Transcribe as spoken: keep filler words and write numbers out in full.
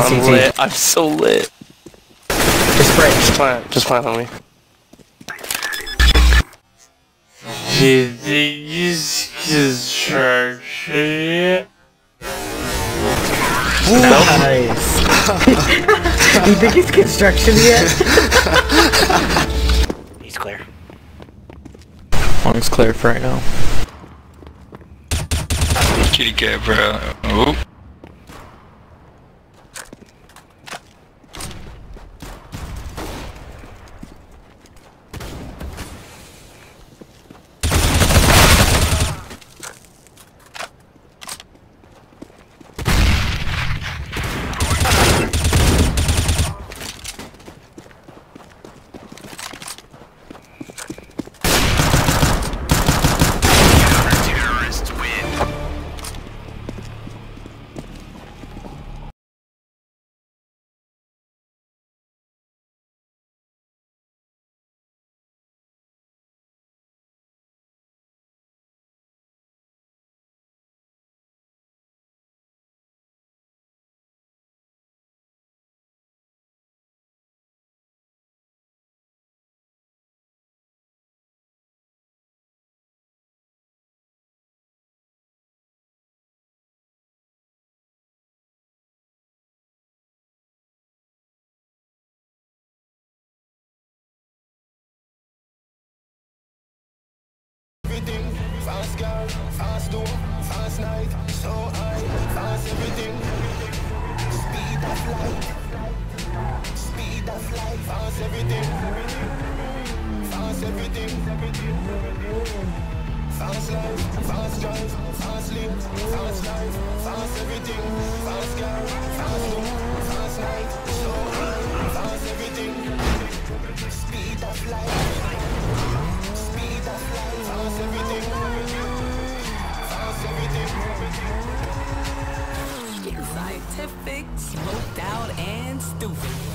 I'm lit. I'm so lit. Just spray. Just plant. Just plant on me. Did they use construction? Nice. You think it's construction yet? He's clear. Long's clear for right now. Kitty cat, bro. Oh. Fast girl, fast door, fast night, so high, fast everything. Speed of light, speed of light, fast everything. Fast everything, fast life, fast drive, fast live, fast life, fast everything. Fast girl, fast door, fast night, so high, fast everything. Speed of light, speed of light, fast everything. Scientific, smoked out, and stupid.